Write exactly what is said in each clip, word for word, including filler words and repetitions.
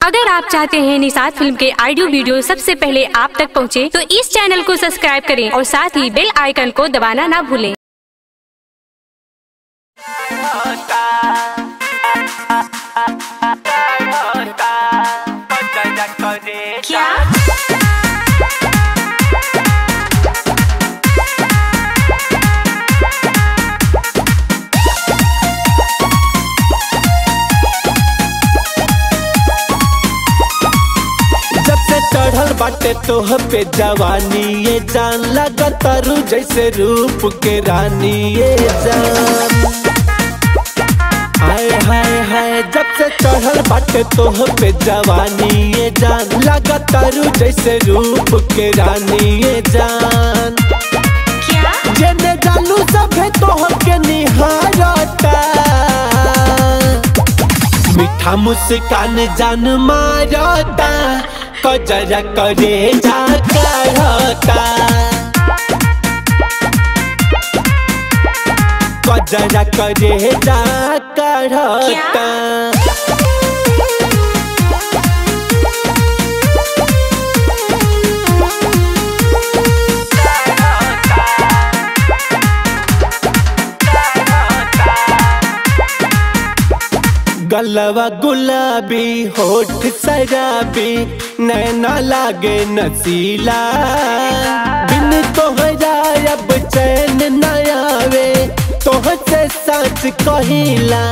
अगर आप चाहते हैं निषाद फिल्म के ऑडियो वीडियो सबसे पहले आप तक पहुंचे, तो इस चैनल को सब्सक्राइब करें और साथ ही बेल आइकन को दबाना ना भूलें। क्या चढ़ल बाटे तोह पे जवानी ये जान लगा तारू जैसे रूप के रानी ये जान। हाय हाय हाय जब से चढ़ल बाटे तोह पे जवानी ये जान लगा तारू जैसे रूप के रानी ये जान। जेने जानू सभे तोह के निहारता मीठा मुस्कान जान मारता कजरा करे जा करता कजरा करे जा करता। गलवा गुलाबी होठ शराबी नैना लागे नसीला बिन तोहरा अब चैन न आवे तोह से सच कहिला।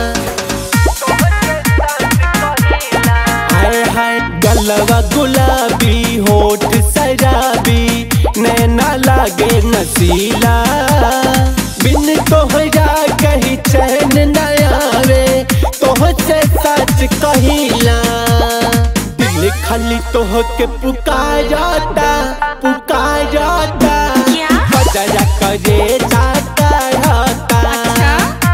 हाय हाय गलवा गुलाबी होठ शराबी नैना लागे नसीला बिन तोहरा कहीं चैन न आवे तोह से सच कहिला। दिल खाली तोह के पुकारता पुकारता कजरा करे जाता रहता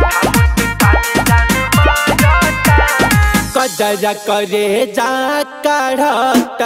कजरा करे जाता रहता।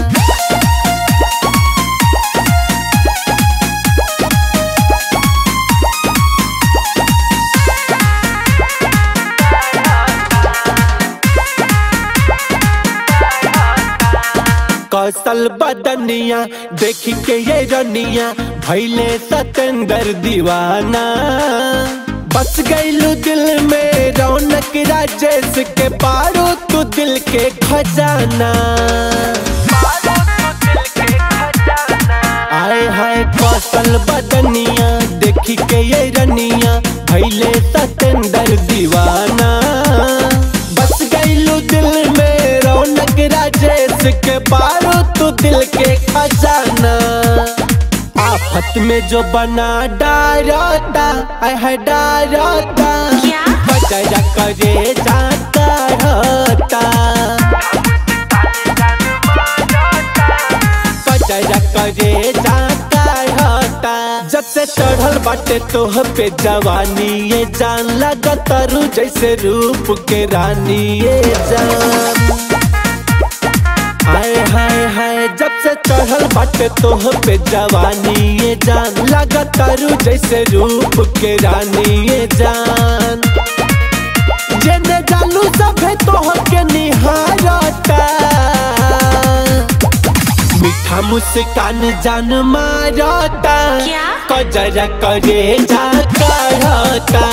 कौशल बदनिया देख के ये रनिया भैले सतेंद्र दीवाना बस गईलू दिल में रौनक राजेश के पारो तू दिल के खजाना। आए हाय कौशल बदनिया देख के ये रनिया भैले सतेंद्र दीवाना बस गईलू दिल में रौनक राजेश के पारो तू दिल के खजाना। आफत में जो बना डारता है डारता कजरा करे जाता रहता कजरा करे जाता रहता। जब से चढ़ल बाटे तोह पे जवानी ये जान लगा तारू जैसे रूप के रानी ये जान। हाय हाय हाय जब से चढ़ल बाटे तोह पे जवानी ये जान लगा तारू जैसे रूप के रानी ये जान। जेने जानू सभे तोह के निहारता मीठा मुस्कान जान मारता कजरा करे जा करता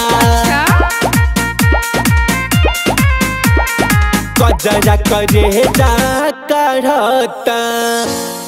कजरा करे जा करता।